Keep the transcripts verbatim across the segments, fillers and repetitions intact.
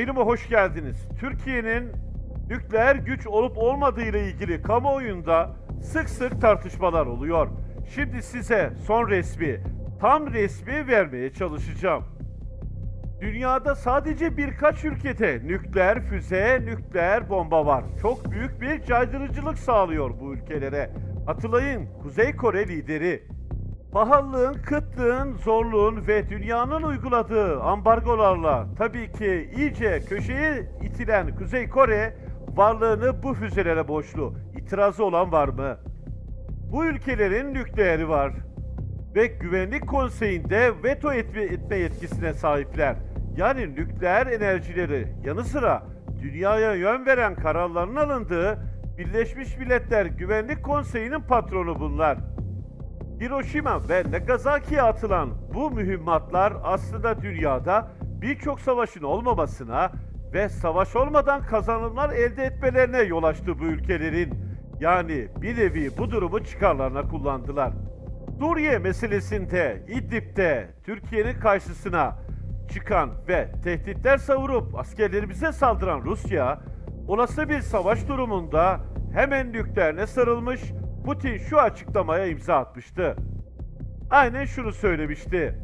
Yayınıma hoş geldiniz. Türkiye'nin nükleer güç olup olmadığı ile ilgili kamuoyunda sık sık tartışmalar oluyor. Şimdi size son resmi, tam resmi vermeye çalışacağım. Dünyada sadece birkaç ülkede nükleer füze, nükleer bomba var. Çok büyük bir caydırıcılık sağlıyor bu ülkelere. Hatırlayın, Kuzey Kore lideri. Pahalılığın, kıtlığın, zorluğun ve dünyanın uyguladığı ambargolarla tabii ki iyice köşeye itilen Kuzey Kore varlığını bu füzelere borçlu. İtirazı olan var mı? Bu ülkelerin nükleeri var ve Güvenlik Konseyi'nde veto etme, etme yetkisine sahipler. Yani nükleer enerjileri yanı sıra dünyaya yön veren kararların alındığı Birleşmiş Milletler Güvenlik Konseyi'nin patronu bunlar. Hiroşima ve Nagasaki'ye atılan bu mühimmatlar aslında dünyada birçok savaşın olmamasına ve savaş olmadan kazanımlar elde etmelerine yol açtı bu ülkelerin. Yani bir nevi bu durumu çıkarlarına kullandılar. Suriye meselesinde İdlib'de Türkiye'nin karşısına çıkan ve tehditler savurup askerlerimize saldıran Rusya, olası bir savaş durumunda hemen nükleerine sarılmış, Putin şu açıklamaya imza atmıştı. Aynen şunu söylemişti.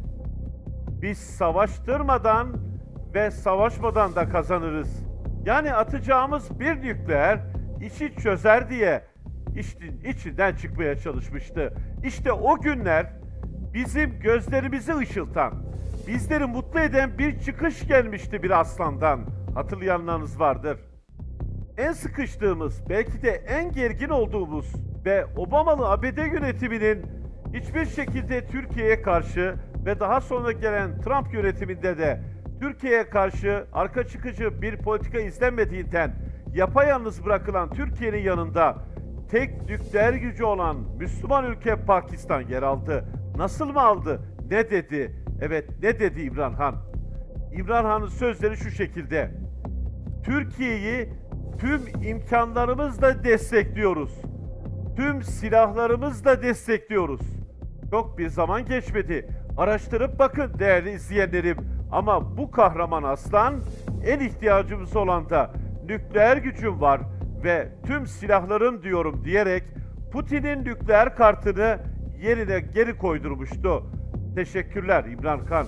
Biz savaştırmadan ve savaşmadan da kazanırız. Yani atacağımız bir nükleer işi çözer diye işin içinden çıkmaya çalışmıştı. İşte o günler bizim gözlerimizi ışıltan, bizleri mutlu eden bir çıkış gelmişti bir aslandan. Hatırlayanlarınız vardır. En sıkıştığımız, belki de en gergin olduğumuz ve Obamalı A B D yönetiminin hiçbir şekilde Türkiye'ye karşı ve daha sonra gelen Trump yönetiminde de Türkiye'ye karşı arka çıkıcı bir politika izlenmediğinden yapayalnız bırakılan Türkiye'nin yanında tek nükleer gücü olan Müslüman ülke Pakistan yer aldı. Nasıl mı aldı? Ne dedi? Evet, ne dedi İmran Han? İmran Han'ın sözleri şu şekilde. Türkiye'yi tüm imkanlarımızla destekliyoruz. Tüm silahlarımızla destekliyoruz. Çok bir zaman geçmedi. Araştırıp bakın değerli izleyenlerim. Ama bu kahraman aslan en ihtiyacımız olan da nükleer gücüm var ve tüm silahlarım diyorum diyerek Putin'in nükleer kartını yerine geri koydurmuştu. Teşekkürler İmran Han.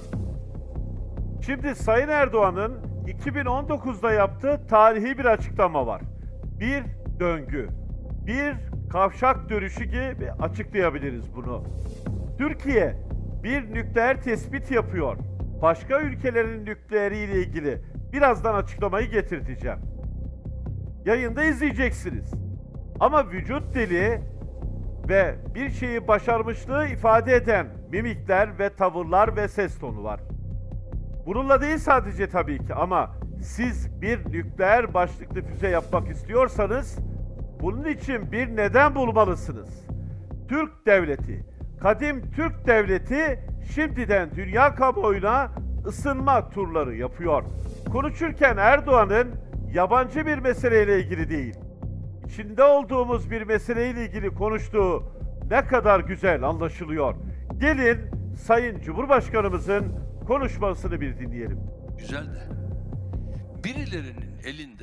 Şimdi Sayın Erdoğan'ın iki bin on dokuzda yaptığı tarihi bir açıklama var. Bir döngü, bir kavşak dönüşü gibi açıklayabiliriz bunu. Türkiye bir nükleer tespit yapıyor. Başka ülkelerin nükleeriyle ilgili birazdan açıklamayı getirteceğim. Yayında izleyeceksiniz. Ama vücut dili ve bir şeyi başarmışlığı ifade eden mimikler ve tavırlar ve ses tonu var. Bununla değil sadece tabii ki ama siz bir nükleer başlıklı füze yapmak istiyorsanız bunun için bir neden bulmalısınız. Türk devleti, kadim Türk devleti şimdiden dünya kamuoyuna ısınma turları yapıyor. Konuşurken Erdoğan'ın yabancı bir meseleyle ilgili değil, içinde olduğumuz bir meseleyle ilgili konuştuğu ne kadar güzel anlaşılıyor. Gelin Sayın Cumhurbaşkanımızın konuşmasını bir dinleyelim. Güzel de birilerinin elinde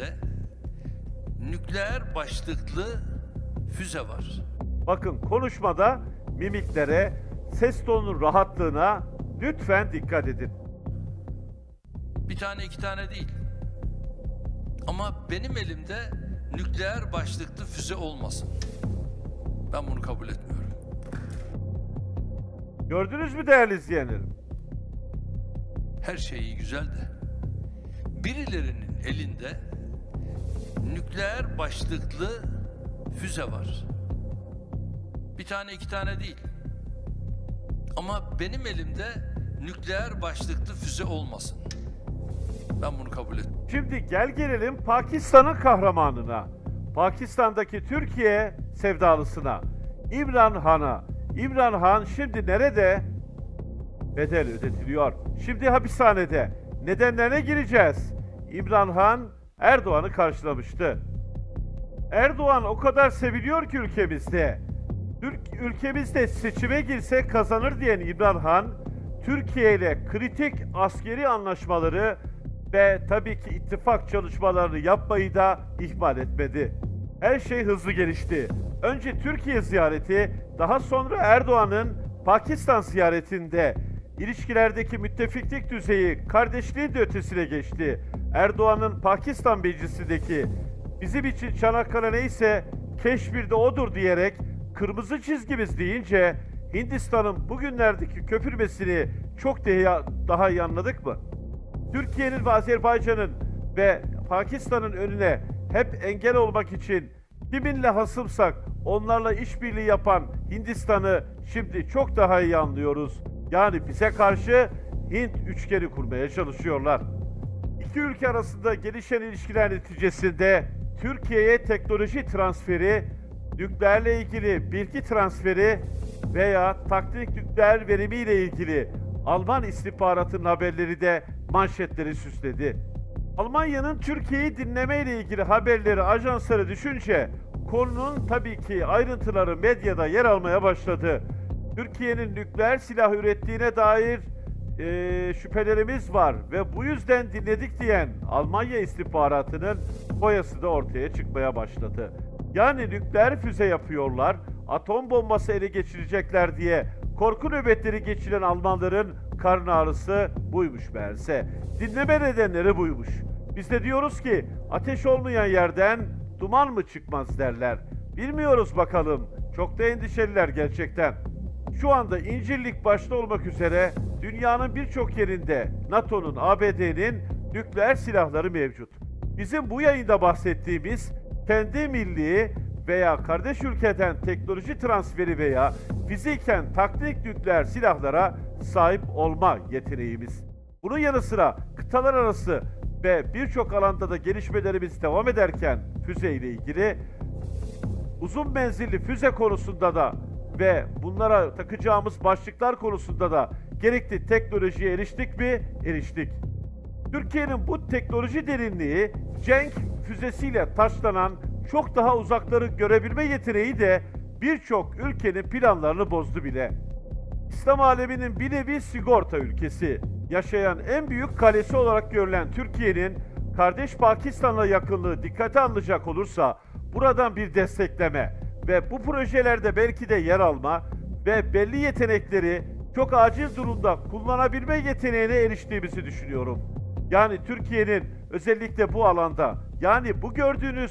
nükleer başlıklı füze var. Bakın konuşmada mimiklere, ses tonunun rahatlığına lütfen dikkat edin. Bir tane iki tane değil. Ama benim elimde nükleer başlıklı füze olmasın. Ben bunu kabul etmiyorum. Gördünüz mü değerli izleyenlerim? Her şey iyi güzel de birilerinin elinde nükleer başlıklı füze var. Bir tane iki tane değil. Ama benim elimde nükleer başlıklı füze olmasın. Ben bunu kabul etmiyorum. Şimdi gel gelelim Pakistan'ın kahramanına. Pakistan'daki Türkiye sevdalısına. İmran Han'a. İmran Han şimdi nerede? Bedel ödetiliyor. Şimdi hapishanede. Nedenlerine gireceğiz. İmran Han Erdoğan'ı karşılamıştı. Erdoğan o kadar seviliyor ki ülkemizde. Türk ülkemizde seçime girse kazanır diyen İmran Han, Türkiye ile kritik askeri anlaşmaları ve tabii ki ittifak çalışmalarını yapmayı da ihmal etmedi. Her şey hızlı gelişti. Önce Türkiye ziyareti, daha sonra Erdoğan'ın Pakistan ziyaretinde ilişkilerdeki müttefiklik düzeyi kardeşliğin de ötesine geçti. Erdoğan'ın Pakistan meclisindeki bizim için Çanakkale neyse Keşmir'de odur diyerek kırmızı çizgimiz deyince Hindistan'ın bugünlerdeki köpürmesini çok daha iyi anladık mı? Türkiye'nin ve Azerbaycan'ın ve Pakistan'ın önüne hep engel olmak için kiminle hasımsak onlarla işbirliği yapan Hindistan'ı şimdi çok daha iyi anlıyoruz. Yani bize karşı Hint üçgeni kurmaya çalışıyorlar. İki ülke arasında gelişen ilişkiler neticesinde Türkiye'ye teknoloji transferi, nükleerle ilgili bilgi transferi veya taktik nükleer verimiyle ilgili Alman istihbaratının haberleri de manşetleri süsledi. Almanya'nın Türkiye'yi dinleme ile ilgili haberleri ajanslara düşünce konunun tabii ki ayrıntıları medyada yer almaya başladı. Türkiye'nin nükleer silah ürettiğine dair e, şüphelerimiz var ve bu yüzden dinledik diyen Almanya istihbaratının boyası da ortaya çıkmaya başladı. Yani nükleer füze yapıyorlar, atom bombası ele geçirecekler diye korku nöbetleri geçiren Almanların karın ağrısı buymuş meğerse. Dinleme nedenleri buymuş. Biz de diyoruz ki ateş olmayan yerden duman mı çıkmaz derler. Bilmiyoruz bakalım. Çok da endişeliler gerçekten. Şu anda İncirlik başta olmak üzere dünyanın birçok yerinde NATO'nun, A B D'nin nükleer silahları mevcut. Bizim bu yayında bahsettiğimiz kendi milli veya kardeş ülkeden teknoloji transferi veya fiziken taktik nükleer silahlara sahip olma yeteneğimiz. Bunun yanı sıra kıtalar arası ve birçok alanda da gelişmelerimiz devam ederken füze ile ilgili uzun menzilli füze konusunda da ve bunlara takacağımız başlıklar konusunda da gerekli teknolojiye eriştik mi? Eriştik. Türkiye'nin bu teknoloji derinliği Cenk füzesiyle taşlanan çok daha uzakları görebilme yeteneği de birçok ülkenin planlarını bozdu bile. İslam aleminin bir nevi sigorta ülkesi, yaşayan en büyük kalesi olarak görülen Türkiye'nin kardeş Pakistan'la yakınlığı dikkate alınacak olursa buradan bir destekleme ve bu projelerde belki de yer alma ve belli yetenekleri çok acil durumda kullanabilme yeteneğine eriştiğimizi düşünüyorum. Yani Türkiye'nin özellikle bu alanda, yani bu gördüğünüz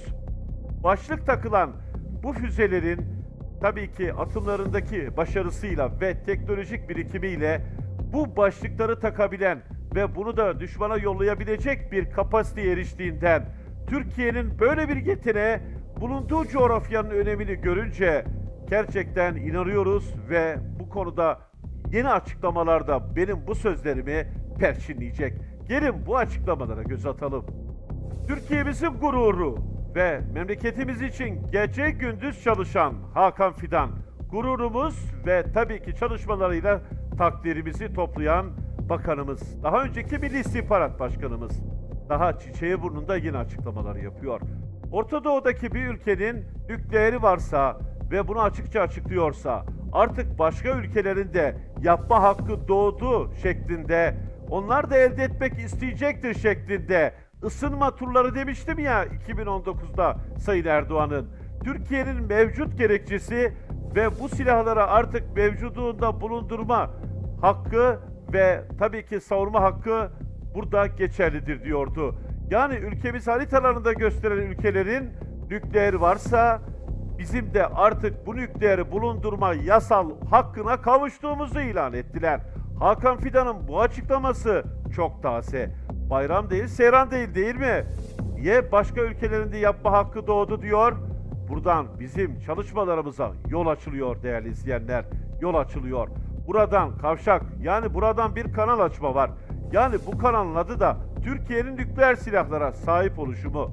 başlık takılan bu füzelerin tabii ki atımlarındaki başarısıyla ve teknolojik birikimiyle bu başlıkları takabilen ve bunu da düşmana yollayabilecek bir kapasiteye eriştiğinden Türkiye'nin böyle bir yeteneğe bulunduğu coğrafyanın önemini görünce gerçekten inanıyoruz ve bu konuda yeni açıklamalarda benim bu sözlerimi perçinleyecek. Gelin bu açıklamalara göz atalım. Türkiye'mizin gururu ve memleketimiz için gece gündüz çalışan Hakan Fidan, gururumuz ve tabii ki çalışmalarıyla takdirimizi toplayan bakanımız, daha önceki Milli İstihbarat Başkanımız, daha çiçeği burnunda yine açıklamalar yapıyor. Orta Doğu'daki bir ülkenin nükleeri varsa ve bunu açıkça açıklıyorsa, artık başka ülkelerin de yapma hakkı doğdu şeklinde, onlar da elde etmek isteyecektir şeklinde ısınma turları demiştim ya iki bin on dokuzda Sayın Erdoğan'ın. Türkiye'nin mevcut gerekçesi ve bu silahlara artık mevcudunda bulundurma hakkı ve tabii ki savunma hakkı burada geçerlidir diyordu. Yani ülkemiz haritalarında gösteren ülkelerin nükleeri varsa bizim de artık bu nükleeri bulundurma yasal hakkına kavuştuğumuzu ilan ettiler. Hakan Fidan'ın bu açıklaması çok taze. Bayram değil, seyran değil değil mi? Niye başka ülkelerinde yapma hakkı doğdu diyor? Buradan bizim çalışmalarımıza yol açılıyor değerli izleyenler. Yol açılıyor. Buradan kavşak, yani buradan bir kanal açma var. Yani bu kanalın adı da Türkiye'nin nükleer silahlara sahip oluşumu.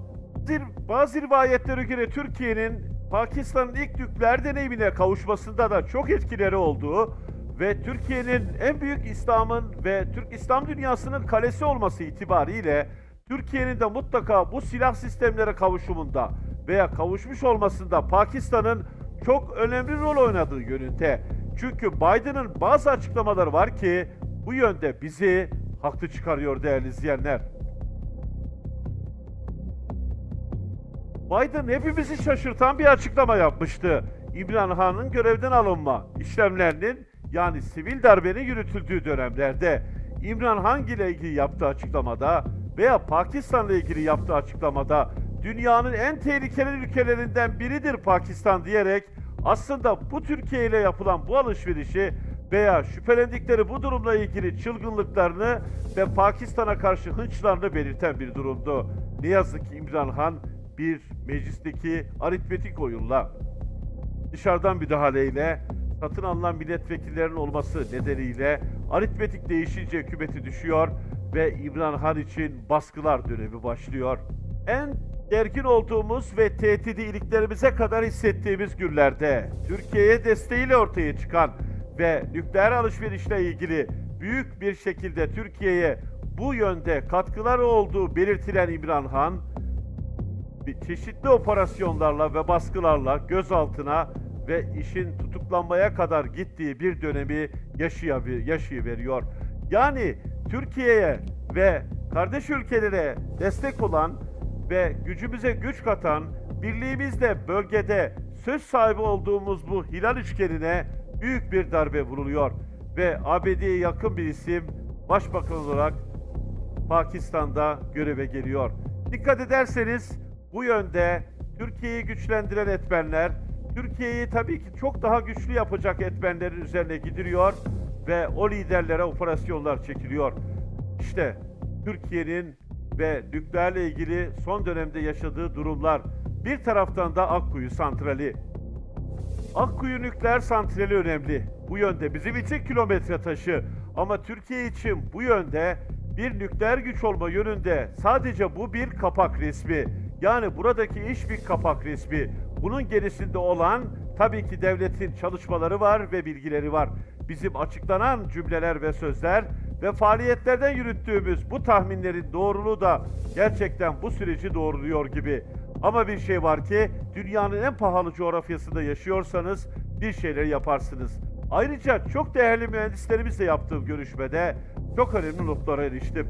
Bazı rivayetlere göre Türkiye'nin Pakistan'ın ilk nükleer deneyimine kavuşmasında da çok etkileri olduğu ve Türkiye'nin en büyük İslam'ın ve Türk İslam dünyasının kalesi olması itibariyle Türkiye'nin de mutlaka bu silah sistemlere kavuşumunda veya kavuşmuş olmasında Pakistan'ın çok önemli rol oynadığı yönünde. Çünkü Biden'ın bazı açıklamaları var ki bu yönde bizi haklı çıkarıyor değerli izleyenler. Biden hepimizi şaşırtan bir açıklama yapmıştı. İmran Han'ın görevden alınma işlemlerinin, yani sivil darbenin yürütüldüğü dönemlerde İmran Han ile ilgili yaptığı açıklamada veya Pakistan'la ilgili yaptığı açıklamada dünyanın en tehlikeli ülkelerinden biridir Pakistan diyerek aslında bu Türkiye ile yapılan bu alışverişi veya şüphelendikleri bu durumla ilgili çılgınlıklarını ve Pakistan'a karşı hınçlarını belirten bir durumdu. Ne yazık ki İmran Han bir meclisteki aritmetik oyunla, dışarıdan müdahaleyle, satın alınan milletvekillerinin olması nedeniyle aritmetik değişince hükümeti düşüyor ve İmran Han için baskılar dönemi başlıyor. En gergin olduğumuz ve tehdidi iliklerimize kadar hissettiğimiz günlerde Türkiye'ye desteğiyle ortaya çıkan ve nükleer alışverişle ilgili büyük bir şekilde Türkiye'ye bu yönde katkıları olduğu belirtilen İmran Han, çeşitli operasyonlarla ve baskılarla gözaltına ve işin tutuklanmaya kadar gittiği bir dönemi yaşayıveriyor. Yani Türkiye'ye ve kardeş ülkelere destek olan ve gücümüze güç katan, birliğimizle bölgede söz sahibi olduğumuz bu Hilal üçgenine büyük bir darbe vuruluyor ve A B D'ye yakın bir isim başbakan olarak Pakistan'da göreve geliyor. Dikkat ederseniz bu yönde Türkiye'yi güçlendiren etmenler, Türkiye'yi tabii ki çok daha güçlü yapacak etmenlerin üzerine gidiliyor ve o liderlere operasyonlar çekiliyor. İşte Türkiye'nin ve nükleerle ilgili son dönemde yaşadığı durumlar. Bir taraftan da Akkuyu Santrali. Akkuyu nükleer santrali önemli. Bu yönde bizim için kilometre taşı. Ama Türkiye için bu yönde bir nükleer güç olma yönünde sadece bu bir kapak resmi. Yani buradaki iş bir kapak resmi. Bunun gerisinde olan tabii ki devletin çalışmaları var ve bilgileri var. Bizim açıklanan cümleler ve sözler ve faaliyetlerden yürüttüğümüz bu tahminlerin doğruluğu da gerçekten bu süreci doğruluyor gibi. Ama bir şey var ki dünyanın en pahalı coğrafyasında yaşıyorsanız bir şeyler yaparsınız. Ayrıca çok değerli mühendislerimizle yaptığım görüşmede çok önemli notlara eriştim.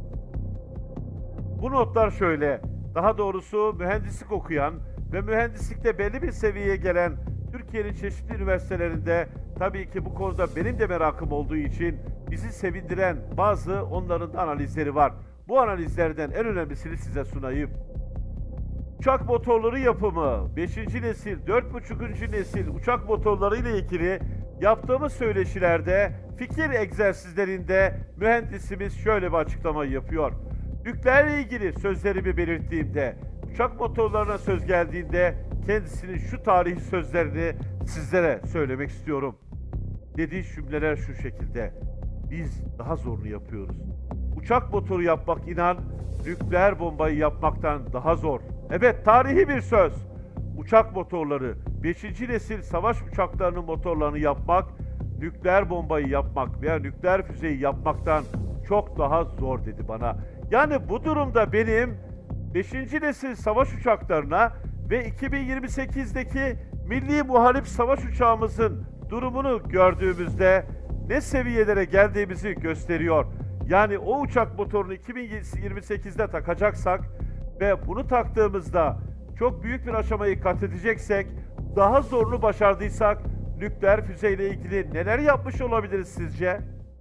Bu notlar şöyle, daha doğrusu mühendislik okuyan ve mühendislikte belli bir seviyeye gelen Türkiye'nin çeşitli üniversitelerinde tabii ki bu konuda benim de merakım olduğu için bizi sevindiren bazı onların da analizleri var. Bu analizlerden en önemlisini size sunayım. Uçak motorları yapımı, beşinci nesil, dört buçukuncu nesil uçak motorları ile ilgili yaptığımız söyleşilerde, fikir egzersizlerinde mühendisimiz şöyle bir açıklama yapıyor. Nükleerle ilgili sözlerimi belirttiğimde, uçak motorlarına söz geldiğinde kendisinin şu tarihi sözlerini sizlere söylemek istiyorum. Dediği cümleler şu şekilde: biz daha zorunu yapıyoruz. Uçak motoru yapmak, inan, nükleer bombayı yapmaktan daha zor. Evet, tarihi bir söz. Uçak motorları, beşinci nesil savaş uçaklarının motorlarını yapmak, nükleer bombayı yapmak veya nükleer füzeyi yapmaktan çok daha zor dedi bana. Yani bu durumda benim beşinci nesil savaş uçaklarına ve iki bin yirmi sekizdeki milli muharip savaş uçağımızın durumunu gördüğümüzde ne seviyelere geldiğimizi gösteriyor. Yani o uçak motorunu iki bin yirmi sekizde takacaksak ve bunu taktığımızda çok büyük bir aşamayı kat edeceksek, daha zorunu başardıysak nükleer füzeyle ilgili neler yapmış olabiliriz sizce?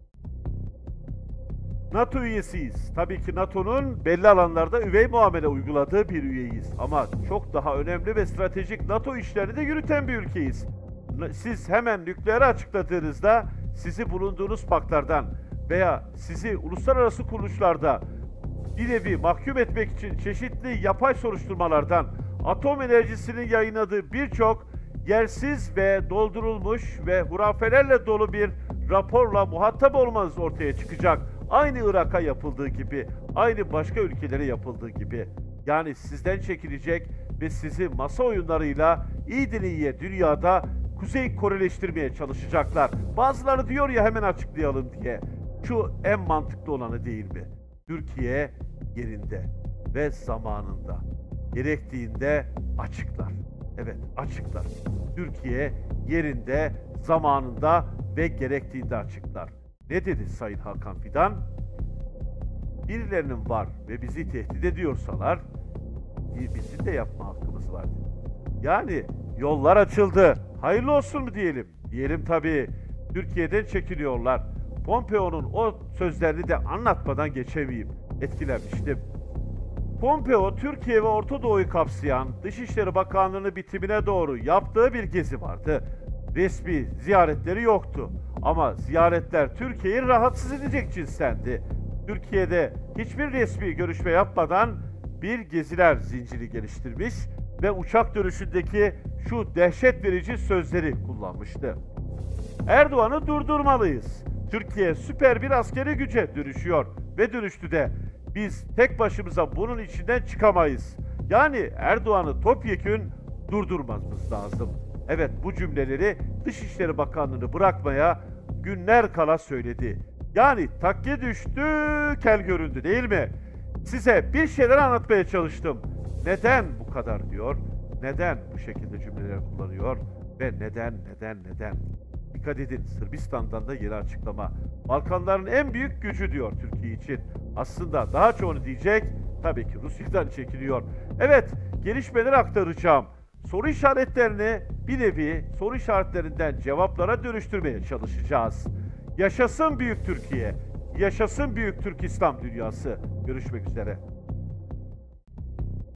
NATO üyesiyiz. Tabii ki NATO'nun belli alanlarda üvey muamele uyguladığı bir üyeyiz. Ama çok daha önemli ve stratejik NATO işlerini de yürüten bir ülkeyiz. Siz hemen nükleeri açıkladığınızda sizi bulunduğunuz paktlardan veya sizi uluslararası kuruluşlarda bir nevi mahkum etmek için çeşitli yapay soruşturmalardan, atom enerjisinin yayınladığı birçok yersiz ve doldurulmuş ve hurafelerle dolu bir raporla muhatap olmanız ortaya çıkacak. Aynı Irak'a yapıldığı gibi, aynı başka ülkelere yapıldığı gibi. Yani sizden çekilecek ve sizi masa oyunlarıyla iyi iyiye dünyada Kuzey Koreleştirmeye çalışacaklar. Bazıları diyor ya, hemen açıklayalım diye. Şu en mantıklı olanı değil mi? Türkiye yerinde ve zamanında. Gerektiğinde açıklar. Evet, açıklar. Türkiye yerinde, zamanında ve gerektiğinde açıklar. Ne dedi Sayın Hakan Fidan? Birilerinin var ve bizi tehdit ediyorsalar, bizim de yapma hakkımız var. Yani yollar açıldı. Hayırlı olsun mu diyelim? Diyelim tabii. Türkiye'den çekiliyorlar. Pompeo'nun o sözlerini de anlatmadan geçemeyeyim. Etkilenmiştim. Pompeo, Türkiye ve Orta Doğu'yu kapsayan Dışişleri Bakanlığı'nın bitimine doğru yaptığı bir gezi vardı. Resmi ziyaretleri yoktu. Ama ziyaretler Türkiye'yi rahatsız edecek cinstendi. Türkiye'de hiçbir resmi görüşme yapmadan bir geziler zinciri geliştirmiş ve uçak dönüşündeki şu dehşet verici sözleri kullanmıştı. Erdoğan'ı durdurmalıyız. Türkiye süper bir askeri güce dönüşüyor ve dönüştü de. Biz tek başımıza bunun içinden çıkamayız. Yani Erdoğan'ı topyekün durdurmamız lazım. Evet, bu cümleleri Dışişleri Bakanlığı'nı bırakmaya günler kala söyledi. Yani takke düştü, kel göründü değil mi? Size bir şeyler anlatmaya çalıştım. Neden bu kadar diyor? Neden bu şekilde cümleler kullanıyor? Ve neden, neden, neden? Dikkat edin, Sırbistan'dan da yeni açıklama. Balkanların en büyük gücü diyor Türkiye için. Aslında daha çoğunu diyecek, tabii ki Rusya'dan çekiliyor. Evet, gelişmeleri aktaracağım. Soru işaretlerini bir nevi soru işaretlerinden cevaplara dönüştürmeye çalışacağız. Yaşasın Büyük Türkiye, yaşasın Büyük Türk İslam dünyası. Görüşmek üzere.